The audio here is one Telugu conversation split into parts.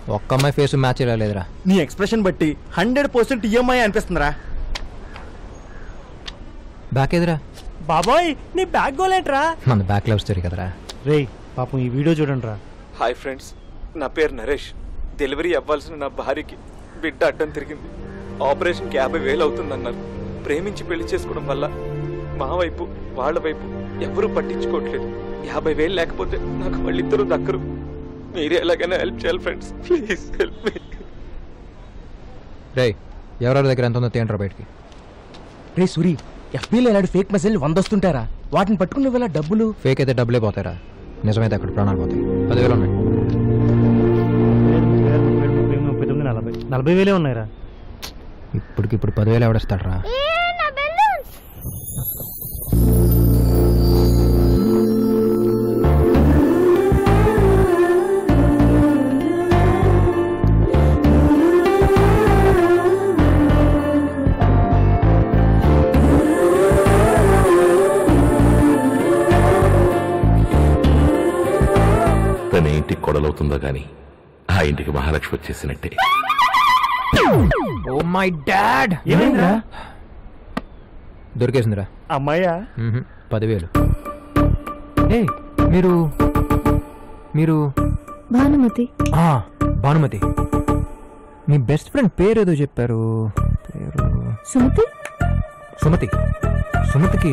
ఒక్క అమ్మాయి ఫేస్ మ్యాచ్ లేదురా. నీ ఎక్స్ప్రెషన్ బట్టి 100% ఈఎంఐ అనిపిస్తుందిరా. బ్యాక్ ఎదురా బాబాయ్, నీ బ్యాక్ గోలేంట్రా? మన బ్యాక్ లవ్ స్టోరీ కదరా. రేయ్ పాపం ఈ వీడియో చూడండి రా. హాయ్ ఫ్రెండ్స్, నా పేరు నరేష్. డెలివరీ అవ్వాల్సిన నా భార్యకి బిడ్డ అడ్డం తిరిగింది. ఆపరేషన్కి 50,000 అవుతుందన్నారు. ప్రేమించి పెళ్లి చేసుకోవడం వల్ల మా వైపు వాళ్ళ వైపు ఎవరూ పట్టించుకోవట్లేదు. 50,000 లేకపోతే నాకు వాళ్ళిద్దరూ దక్కరు. మీరే ఎలాగైనా హెల్ప్ చేయాలి ఫ్రెండ్స్, ప్లీజ్ హెల్ప్ మీ. రేయ్ ఎవరెవరి దగ్గర ఎంత ఉందో తీయండి బయటికి. రే సూరి, ఎఫ్బీలో ఇలాంటి ఫేక్ మెసేజ్ 100 వస్తుంటారా? వాటిని పట్టుకునే వేళ డబ్బులు ఫేక్ అయితే డబ్బులే పోతారా, నిజమైతే అక్కడ ప్రాణాలు పోతాయి. 10,000 ఉన్నాయి. 40,000 ఉన్నాయిరా. ఇప్పటికిప్పుడు 10,000 ఎవడేస్తాడరా? తన ఇంటికి కొడలవుతుందో గాని ఆ ఇంటికి మహాలక్ష్మి వచ్చేసినట్టే. ఓ మై డాడ్, ఏమైందిరా? దొరికేసిందిరా. అమ్మాయ్యా? 10,000. మీరు మీరు భానుమతి. భానుమతి, మీ బెస్ట్ ఫ్రెండ్ పేరు ఏదో చెప్పారు. పేరు సుమతి. సుమతి. సుమతికి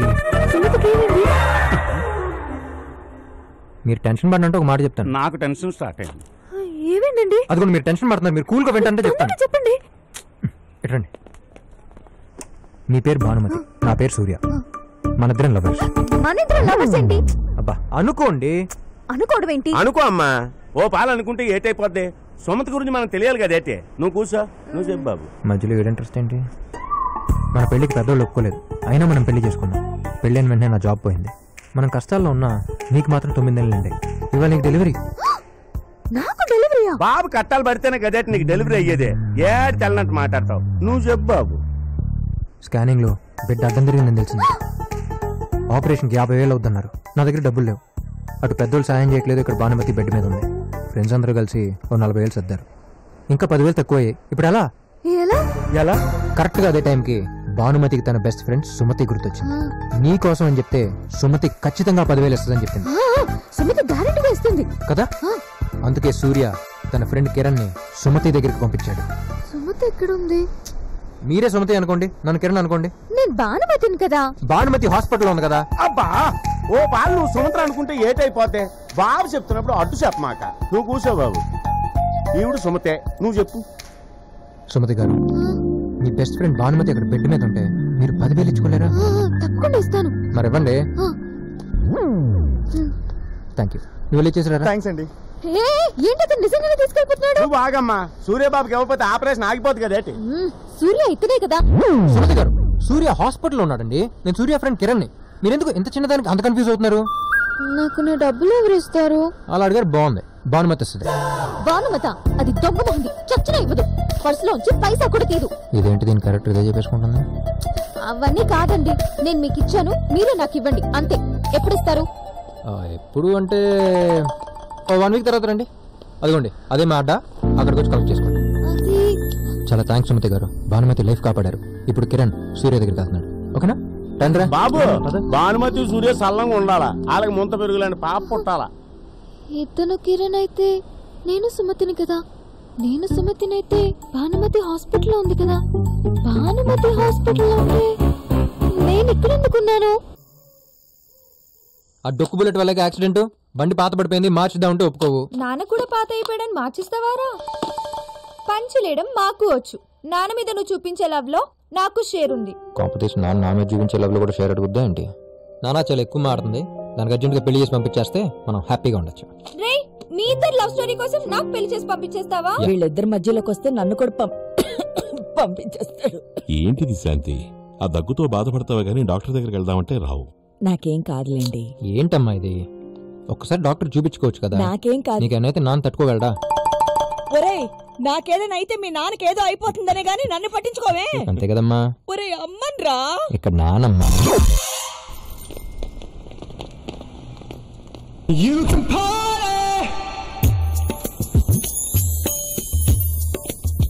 మీరు టెన్షన్ పడినంటే ఒక మాట చెప్తాను. నాకు టెన్షన్ స్టార్ట్ అయింది. ఏమేంటండి? అదిగో మీరు టెన్షన్ పడుతున్నారు, మీరు కూల్గా వింటే చెప్తాను. చెప్పండి. ఎట్రండి. మీ పేరు భానుమతి, నా పేరు సూర్య. మనిద్దరం లవర్స్. మనిద్దరం లవర్స్ ఏంటి? అబ్బా అనుకోండి. అనుకోవడం ఏంటి? అనుకో అమ్మా. ఓ పాలు అనుకుంటే ఏటైపోద్ది. సుమతి గురించి మనకు తెలియాలి కదా. అయితే నువ్వు కూర్చో, నువ్వు చెప్పు బాబు. మధ్యలో ఏడు ఇంట్రెస్ట్ ఏంటి? మన పెళ్లికి పెద్దోళ్ళు ఒప్పుకోలేదు, అయినా మనం పెళ్లి చేసుకున్నాం. పెళ్ళైన వెంటనే నా జాబ్ పోయింది. మనం కష్టాల్లో ఉన్నా నీకు మాత్రం 9 నెలలు నిండాయి. ఇవాళ నీకు డెలివరీ. నాకు డెలివరీయా? బాబు కట్టాలు పడితేనే కదా నీకు డెలివరీ అయ్యేదే. ఏ తెల్లనట్టు మాట్లాడతావు. నువ్వు చెప్పు బాబు. స్కానింగ్ లో బిడ్డ అడ్డం తిరిగిందని తెలిసింది. ఆపరేషన్కి 50,000 అవుతున్నారు. నా దగ్గర డబ్బులు లేవు. అటు పెద్దోళ్ళు సాయం చేయట్లేదు, ఇక్కడ భానుమతి బెడ్ మీద ఉంది. ఫ్రెండ్స్ అందరూ కలిసి ఓ 40,000 సర్దారు. ఇంకా 10,000 తక్కువయ్యాయి. ఇప్పుడు ఎలా? ఎలా? కరెక్ట్ గా అదే టైంకి భానుమతికి తన బెస్ట్ ఫ్రెండ్ సుమతి గుర్తొచ్చింది. నీ కోసం అని చెప్తే సుమతి ఖచ్చితంగా 10,000 ఇస్తుందని చెప్పింది. సుమతి గ్యారెంటీగా ఇస్తుంది కదా. అందుకే సూర్య తన ఫ్రెండ్ కిరణ్ ని సుమతి దగ్గరికి పంపించాడు. సుమతి ఎక్కడ ఉంది? మీరే సుమతి అనుకోండి, నన్ను కిరణ్ అనుకోండి. నేను భానుమతిని కదా. భానుమతి హాస్పిటల్ ఉంది కదా. అబ్బా ఓ పాలు నువ్వు సుమంత్ర అనుకుంటే ఏటైపోతే. బాబు చెప్తున్నప్పుడు అడ్డు చెప్పమాక. నువ్వు కూర్చో బాబు. ఈవిడు సుమతే, నువ్వు చెప్పు. సుమతి గారు, మీ బెస్ట్ ఫ్రెండ్ భానుమతి అక్కడ బెడ్ మీద ఉంటే మీరు 10,000 ఇచ్చుకోలేరా? తప్పకుండా ఇస్తాను. మరి ఇవ్వండి. Thank you. నువ్వు ఇచ్చేసారా? థ్యాంక్స్ అండి. ఏంటి నిజంగానే తీసుకెళ్ళిపోతున్నాడు? నువ్వు బాగమ్మా. సూర్యబాబుకి ఇవ్వకపోతే ఆపరేషన్ ఆగిపోతుంది కదా. సూర్య ఇతనే కదా. సుమతి గారు, సూర్య హాస్పిటల్లో ఉన్నాడండి. నేను సూర్య ఫ్రెండ్ కిరణ్ ని. మీరెందుకు ఇంత చిన్నదానికి అంత కన్ఫ్యూజ్ అవుతున్నారు? నాకు నా డబ్బులు ఎవరు ఇస్తారు? అలా అడిగారు. బాగుంది, భానుమతి వస్తుంది. భానుమత అది దొంగ మొహంది, చచ్చిన ఇవ్వదు. పర్సులోంచి పైసా కూడా తీదు. ఇదేంటి దీని కరెక్ట్ ఇదే చెప్పేసుకుంటుంది? అవన్నీ కాదండి, నేను మీకు ఇచ్చాను, మీరే నాకు ఇవ్వండి అంతే. ఎప్పుడు ఇస్తారు? ఎప్పుడు అంటే 1 వీక్ తర్వాత రండి. అదిగోండి అదే మా అడ్డా, అక్కడికి వచ్చి కలెక్ట్ చేసుకోండి. చాలా థ్యాంక్స్ సుమతి గారు, భానుమతి లైఫ్ కాపాడారు. ఇప్పుడు కిరణ్ సూర్య దగ్గరికి వెళ్తున్నాడు. ఓకేనా? రండిరా బాబు. భానుమతి సూర్య సల్లంగా ఉండాలా, వాళ్ళకి ముంత పెరుగులని పాప పుట్టాలా. ఇతను కిరణ్ అయితే నేను సుమతిని కదా. నేను సుమతినైతే భానుమతి హాస్పిటల్లో ఉంది కదా. భానుమతి హాస్పిటల్లో ఉంటే నేను ఇక్కడ ఎందుకున్నాను? ఆ డొక్కు బుల్లెట్ వల్ల యాక్సిడెంట్, బండి పాత పడిపోయింది, మార్చిద్దామంటే ఒప్పుకోవు. నాన్న కూడా పాత అయిపోయాడని మార్చిస్తావారా? పంచులేయడం మాకు వచ్చు. నాన్న మీద నువ్వు చూపించే లవ్ లో నాకు షేర్ ఉంది. కాంపిటీషన్ నా మీద చూపించే లవ్ లో కూడా షేర్ అడుగుద్దా ఏంటి? నానా చాలా ఎక్కువ మారుతుంది. దానికి అర్జెంట్ గా పెళ్లి చేసి పంపించేస్తే మనం హ్యాపీగా ఉండొచ్చు. రే, మీ ఇద్దరు లవ్ స్టోరీ కోసం నాకు పెళ్లి చేసి పంపించేస్తావా? వీళ్ళిద్దరి మధ్యలోకి వస్తే నన్ను కూడా పంపించేస్తాడు. ఏంటిది శాంతి? ఆ దగ్గుతో బాధపడతావా గానీ డాక్టర్ దగ్గరికి వెళ్దామంటే రావు. నాకేం కాదులేండి. ఏంటమ్మా ఇది? ఒక్కసారి డాక్టర్ చూపించుకోవచ్చు కదా. నాకేం కాదు. నీకేనైతే నాన్న తట్టుకోగలడా? ఒరేయ్, నాకేదైనా అయితే మీ నాన్నకేదో అయిపోతుందనే గానీ నన్ను పట్టించుకోవే. అంతే కదమ్మా. ఒరే అమ్మన్రా, ఇక్కడ నానమ్మా.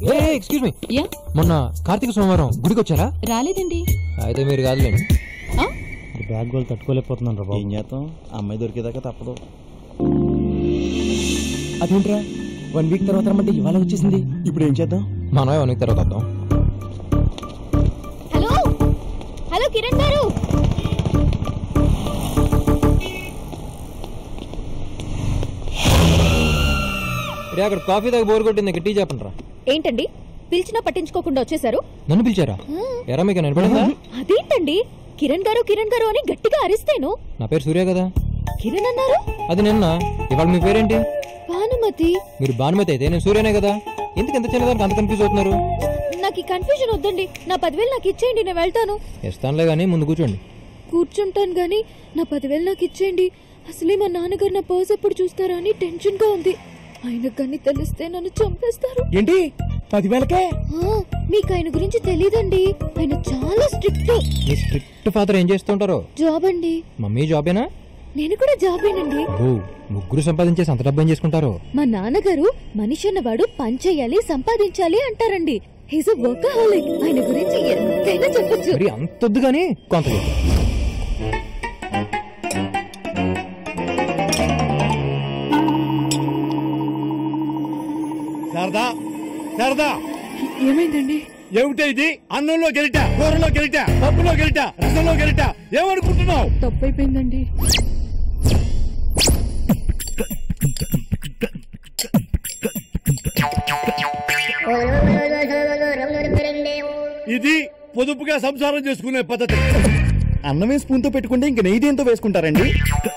ఎక్స్క్యూజ్ మీ, యా మొన్న కార్తీక సోమవారం గుడికి వచ్చారా? రాలేదండి. అయితే మీరు కాదులేండి. బ్యాగ్ వాళ్ళు తట్టుకోలేకపోతున్నాను రా. ఏం చేస్తాం, అమ్మాయి దొరికేదాకా తప్పదు. అదేంట్రా 1 వీక్ తర్వాత రమ్మంటే ఇవాళ వచ్చేసింది. ఇప్పుడు ఏం చేద్దాం? మనమే 1 వీక్ తర్వాత వద్దాం. హలో హలో కిరణ్ గారు, అక్కడ కాఫీ తాగి బోర్ కొట్టింది, టీ చెప్పండి రా. ఏంటండి పిలిచినా పట్టించుకోకుండా వచ్చేసారు? నన్ను పిలిచారా? ఎరా మీకు నిలబడిందా? అదేంటండి కిరణ్ గారు కిరణ్ గారు అని గట్టిగా అరిస్తేను. నా పేరు సూర్య కదా. కిరణ్ అన్నారు? అది నిన్న. ఇవాళ మీ పేరేంటి? భానుమతి. మీరు భానుమతి అయితే నేను సూర్యనే కదా. ఎందుకు ఎంత చిన్నదానికి అంత కన్ఫ్యూజ్ అవుతున్నారు? నాకు ఈ కన్ఫ్యూజన్ వద్దండి, నా 10,000 నాకు ఇచ్చేయండి, నేను వెళ్తాను. ఇస్తానులే గానీ ముందు కూర్చోండి. కూర్చుంటాను గానీ నా 10,000 నాకు ఇచ్చేయండి. అసలే మా నాన్నగారు నా పర్స్ ఎప్పుడు చూస్తారా అని టెన్షన్ గా ఉంది. ఆయనకు కానీ తెలిస్తే నన్ను చంపేస్తారు. ఏంటి 10,000కే? మీకు ఆయన గురించి తెలీదండి, ఆయన చాలా స్ట్రిక్ట్. మీ స్ట్రిక్ట్ ఫాదర్ ఏం చేస్తుంటారో? జాబ్ అండి. మమ్మీ జాబేనా? నేను కూడా జాబేనండి. ముగ్గురు సంపాదించేసి అంత డబ్బు ఏం చేసుకుంటారు? మా నాన్నగారు మనిషి అన్నవాడు పని చేయాలి సంపాదించాలి అంటారండి. He's a workaholic. ఆయన గురించి ఎంతైనా చెప్పొచ్చు. మరి అంతొద్దు గానీ కొంత శారదా, శారదా, ఏమైందండి? ఏమిటే ఇది? అన్నంలో గెలిట, కూరలో గెలిట, పప్పులో గెలిట, రసంలో గెలిట, ఏమనుకుంటున్నావు? తప్పైపోయిందండి. ఇది పొదుపుగా సంసారం చేసుకునే పద్ధతి. అన్నమే స్పూన్ తో పెట్టుకుంటే ఇంక నెయ్యి దేంతో వేసుకుంటారండి?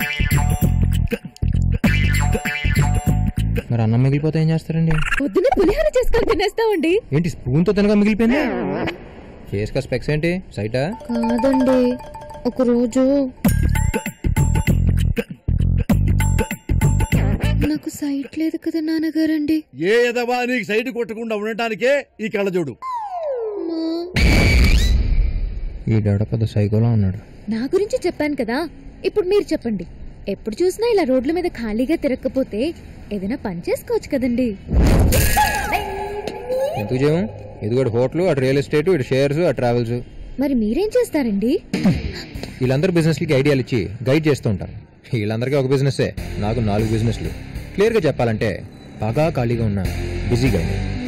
మరి అన్నం మిగిలిపోతే ఏం చేస్తారండి? పొద్దున పులిహోర చేసుకొని తినేస్తామండి. ఏంటి స్పూన్ తో తినగా మిగిలిపోయింది? ఫేస్ కా స్పెక్స్ ఏంటి, సైటా? కాదండి, ఒకరోజు నాకు సైట్ లేదు కదా నాన్నగారండి. ఏ ఎదవా నీకు సైడ్ కొట్టకుండా ఉండటానికే ఈ కళ్ళజోడు. ఈ డాడ పెద్ద సైకోలా ఉన్నాడు. నా గురించి చెప్పాను కదా, ఇప్పుడు మీరు చెప్పండి. ఎప్పుడు చూసినా ఇలా రోడ్ల మీద ఖాళీగా తిరగకపోతే ఏదైనా పని చేసుకోవచ్చు కదండి. ఎందుకు చేయము? ఇదిగోటి హోటల్, అటు రియల్ ఎస్టేట్, ఇటు షేర్స్, అటు ట్రావెల్స్. మరి మీరేం చేస్తారండి? వీళ్ళందరూ బిజినెస్లకి ఐడియాలు ఇచ్చి గైడ్ చేస్తూ ఉంటారు. వీళ్ళందరికీ ఒక బిజినెస్, నాకు 4 బిజినెస్లు. క్లియర్గా చెప్పాలంటే బాగా ఖాళీగా ఉన్నా బిజీగా.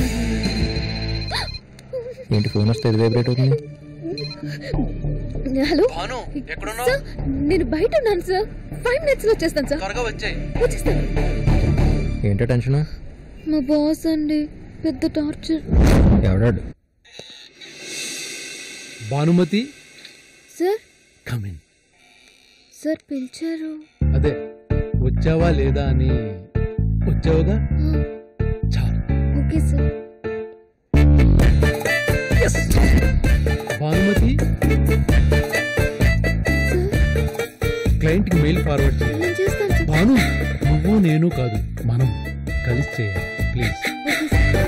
ఏంటి ఫోన్ వస్తే ఇది వైబ్రేట్ అవుతుంది? హలో సార్, నేను బయట ఉన్నాను సార్. 5 minutes లో వచ్చేస్తాను సార్. వచ్చేస్తాను. ఏంటో టెన్షన్? మా బాస్ అండి, పెద్ద టార్చర్. ఎవడాడు? Bhanumathi sir come in. సార్ పిలిచారు. అదే వచ్చావా లేదా అని. వచ్చావుగా, చాలు. Okay sir. భానుమతి, క్లయింట్ కి మెయిల్ ఫార్వర్డ్ చేయాలి. నేను చేస్తాను సార్. భాను, నువ్వు నేను కాదు, మనం కలిసి చేయాలి ప్లీజ్. Okay sir.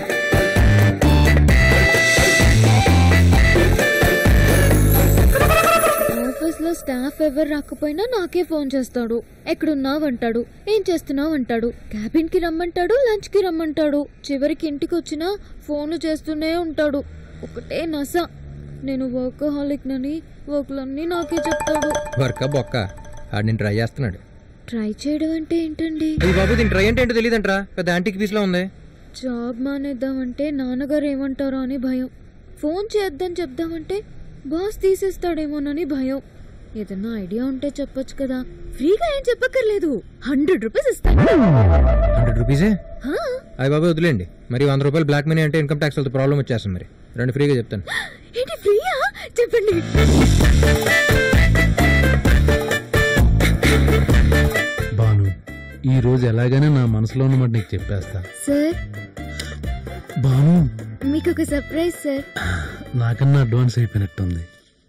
ఆఫీస్ లో స్టాఫ్ ఎవరు రాకపోయినా నాకే ఫోన్ చేస్తాడు. ఎక్కడున్నావు అంటాడు, ఏం చేస్తున్నావు అంటాడు, క్యాబిన్ కి రమ్మంటాడు, లంచ్ కి రమ్మంటాడు. చివరికి ఇంటికి వచ్చినా ఫోన్లు చేస్తూనే ఉంటాడు. ఒకటే నస. నేను వర్కహాలిక్ నని వర్క్లన్నీ నాకే చెప్తాడు. వర్క బొక్క ఆడు నేను ట్రై చేస్తున్నాడు. ట్రై చేయడం అంటే ఏంటండి? అది బాబు, దీని ట్రై అంటే ఏంటో తెలియదంటరా. పెద్ద యాంటిక్ పీస్ లో ఉంది. జాబ్ మానేద్దామంటే నాన్నగారు ఏమంటారో అని భయం. ఫోన్ చేద్దాం చెప్దామంటే బాస్ తీసేస్తాడేమోనని భయం. ఏదన్నా ఐడియా ఉంటే చెప్పొచ్చు కదా. ఫ్రీగా ఏం చెప్పక్కర్లేదు, 100 రూపీస్ ఇస్తాను. 100 రూపీసే? అయ్యి బాబు వదిలేండి. మరి 100 రూపాయలు బ్లాక్ మనీ అంటే ఇన్కమ్ ట్యాక్స్ వాళ్ళతో ప్రాబ్లం వచ్చేస్తుంది. మరి రెండు ఫ్రీగా చెప్తాను. ఏంటి ఫ్రీయా? చెప్పండి. భాను, ఈ రోజు ఎలాగైనా నా మనసులో ఉన్నమాట నీకు చెప్పేస్తా. సార్, భాను, మీకు ఒక సర్ప్రైజ్ సార్. నాకన్నా అడ్వాన్స్ అయిపోయినట్టుంది.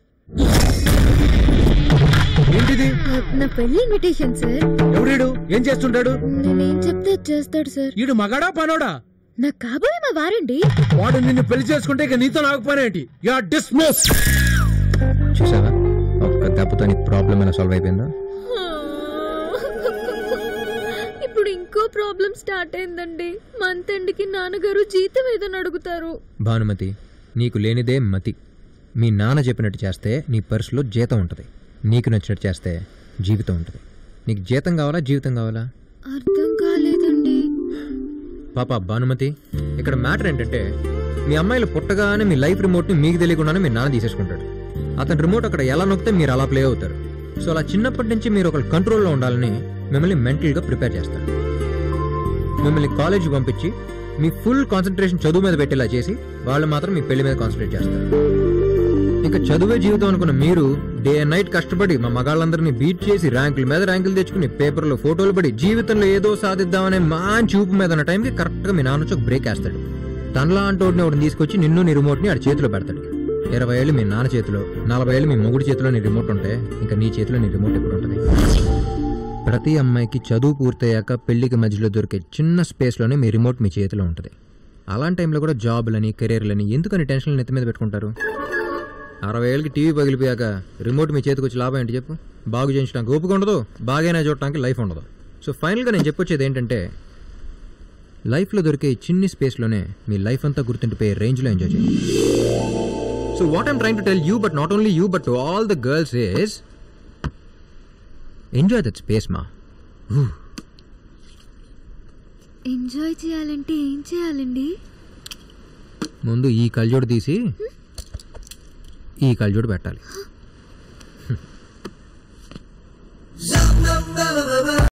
ఏంటిది? నా పెళ్లి ఇన్విటేషన్ సార్. ఎవడు? ఏం చేస్తుంటాడు? నేనేం చెప్తే చేస్తాడు సార్. ఈడు మగాడా పనోడా? నాకు కాబోయే మా వారండి. వాడు నిన్ను పెళ్లి చేసుకుంటే ఇక నీతో నాకుపోయినేంటి? You are dismiss. చూసావా, ఒక్క దెబ్బతో నీ ప్రాబ్లం ఎలా సాల్వ్ అయిపోయిందో. ఇప్పుడు ఇంకో ప్రాబ్లం స్టార్ట్ అయిందండి. మంత్ ఎండ్కి నాన్నగారు జీతం ఏదని అడుగుతారు. భానుమతి, నీకు లేనిదే మతి. మీ నాన్న చెప్పినట్టు చేస్తే నీ పర్సులో జీతం ఉంటుంది, నీకు నచ్చినట్టు చేస్తే జీవితం ఉంటుంది. నీకు జీతం కావాలా జీవితం కావాలా? అర్థం కాలేదండి. పాప భానుమతి, ఇక్కడ మ్యాటర్ ఏంటంటే మీ అమ్మాయిలు పుట్టగానే మీ లైఫ్ రిమోట్ని మీకు తెలియకుండానే మీ నాన్న తీసేసుకుంటాడు. అతని రిమోట్ అక్కడ ఎలా నొక్కితే మీరు అలా ప్లే అవుతారు. సో అలా చిన్నప్పటి నుంచి మీరు ఒక కంట్రోల్లో ఉండాలని మిమ్మల్ని మెంటల్గా ప్రిపేర్ చేస్తారు. మిమ్మల్ని కాలేజీకి పంపించి మీ ఫుల్ కాన్సన్ట్రేషన్ చదువు మీద పెట్టేలా చేసి వాళ్ళు మాత్రం మీ పెళ్లి మీద కాన్సన్ట్రేట్ చేస్తారు. ఇంకా చదువే జీవితం అనుకున్న మీరు డే అండ్ నైట్ కష్టపడి మా మగాళ్ళందరినీ బీట్ చేసి ర్యాంకుల మీద ర్యాంకులు తెచ్చుకుని పేపర్లో ఫోటోలు పడి జీవితంలో ఏదో సాధిద్దామనే మంచి చూపు మీద ఉన్న టైంకి కరెక్ట్గా మీ నాన్న వచ్చి ఒక బ్రేక్ వేస్తాడు. తనలా అంటోడిని ఒకటి తీసుకొచ్చి నిన్ను నీ రిమోట్ని ఆడి చేతిలో పెడతాడు. 20 ఏళ్ళు మీ నాన్న చేతిలో, 40 ఏళ్ళు మీ మొగుడి చేతిలో నీ రిమోట్ ఉంటే ఇంకా నీ చేతిలో నీ రిమోట్ ఎప్పుడు ఉంటుంది? ప్రతి అమ్మాయికి చదువు పూర్తయ్యాక పెళ్లికి మధ్యలో దొరికే చిన్న స్పేస్లోనే మీ రిమోట్ మీ చేతిలో ఉంటుంది. అలాంటి టైంలో కూడా జాబ్లని కెరీర్లని ఎందుకని టెన్షన్లు నెత్తి మీద పెట్టుకుంటారు? 60 ఏళ్ళకి టీవీ పగిలిపోయాక రిమోట్ మీ చేతికి వచ్చి లాభం ఏంటి చెప్పు? బాగు చేయించడానికి ఓపిక ఉండదు, బాగైనా చూడటానికి లైఫ్ ఉండదు. సో ఫైనల్గా నేను చెప్పొచ్చేది ఏంటంటే లైఫ్లో దొరికే చిన్ని స్పేస్లోనే మీ లైఫ్ అంతా గుర్తుండిపోయే రేంజ్లో ఎంజాయ్ చేయండి. So what I'm trying to tell you, but not only you but to all the girls is enjoy that space మా. ఎంజాయ్ చేయాలంటే ఏం చేయాలండి? ముందు ఈ కళ్ళజోడు తీసి ఈ కళ్ళజోడు పెట్టాలి.